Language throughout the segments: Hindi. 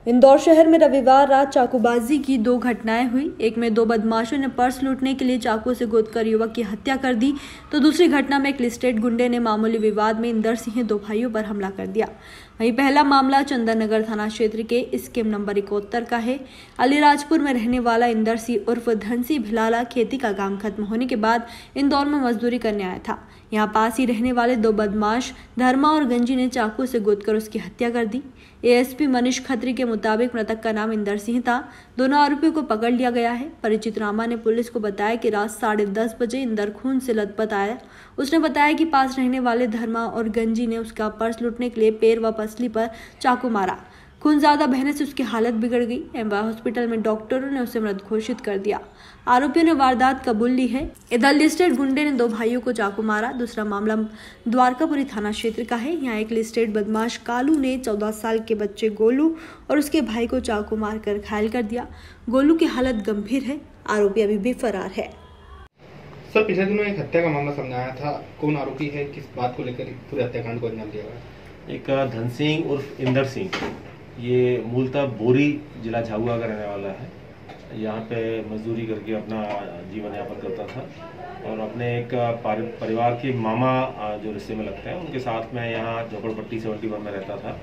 इंदौर शहर में रविवार रात चाकूबाजी की दो घटनाएं हुई। एक में दो बदमाशों ने पर्स लूटने के लिए चाकू से गोदकर युवक की हत्या कर दी, तो दूसरी घटना में एक लिस्टेड गुंडे ने मामूली विवाद में इंदर सिंह दो भाइयों पर हमला कर दिया। वहीं पहला मामला चंदन नगर थाना क्षेत्र के स्कीम नंबर 71 का है। अलीराजपुर में रहने वाला इंदर सिंह उर्फ धनसी भिलाला खेती का काम खत्म होने के बाद इंदौर में मजदूरी करने आया था। यहाँ पास ही रहने वाले दो बदमाश धर्मा और गंजी ने चाकू से गोदकर उसकी हत्या कर दी। एएसपी मनीष खत्री के मुताबिक मृतक का नाम इंदर सिंह था। दोनों आरोपियों को पकड़ लिया गया है। परिचित रामा ने पुलिस को बताया कि रात 10:30 बजे इंदर खून से लथपथ आया। उसने बताया कि पास रहने वाले धर्मा और गंजी ने उसका पर्स लूटने के लिए पैर व पसली पर चाकू मारा। खून ज्यादा बहने से उसकी हालत बिगड़ गई। एम्बा हॉस्पिटल में डॉक्टरों ने उसे मृत घोषित कर दिया। आरोपियों ने वारदात कबूल ली है। इधर लिस्टेड गुंडे ने दो भाइयों को चाकू मारा। दूसरा मामला द्वारकापुरी थाना क्षेत्र का है। यहाँ एक लिस्टेड बदमाश कालू ने 14 साल के बच्चे गोलू और उसके भाई को चाकू मारकर घायल कर दिया। गोलू की हालत गंभीर है। आरोपी अभी भी फरार है। सर, पिछले दिनों एक हत्या का मामला सामने आया था। कौन आरोपी है, किस बात को लेकर पूरे हत्याकांड को अंजाम दिया गया? एक धन सिंह उर्फ इंदर सिंह, ये मूलतः बोरी जिला झाबुआ का रहने वाला है। यहाँ पे मजदूरी करके अपना जीवन यापन करता था और अपने एक परिवार के मामा जो रिश्ते में लगते हैं उनके साथ में यहाँ झोपड़पट्टी 71 में रहता था।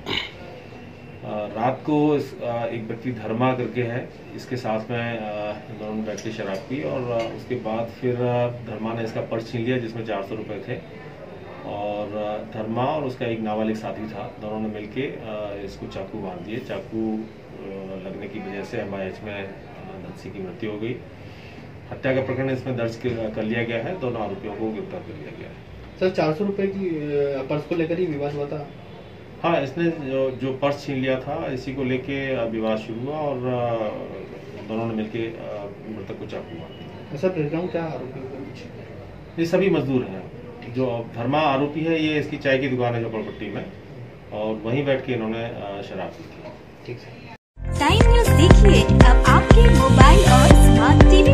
रात को एक व्यक्ति धर्मा करके है, इसके साथ में दोनों ने बैठ के शराब पी और उसके बाद फिर धर्मा ने इसका पर्स छीन लिया जिसमें 400 रुपये थे और धर्मा और उसका एक नाबालिग साथी था, दोनों ने मिलके इसको चाकू मार दिए। चाकू लगने की वजह से एमआईएच में धनसी की मृत्यु हो गई। हत्या का प्रकरण इसमें दर्ज कर लिया गया है। दोनों आरोपियों को गिरफ्तार कर लिया गया है। सर, 400 रुपये की पर्स को लेकर ही विवाद हुआ था? हाँ, इसने जो पर्स छीन लिया था इसी को लेके विवाद शुरू हुआ और दोनों ने मिलके मृतक को चाकू मार दिया। सर, बैकग्राउंड क्या आरोपियों के पीछे? ये सभी मजदूर हैं। जो धर्मा आरोपी है ये इसकी चाय की दुकान है झोपड़पट्टी में और वहीं बैठ के इन्होंने शराब पी थी। ठीक है। टाइम न्यूज़ देखिए अब आपके मोबाइल और स्मार्ट टीवी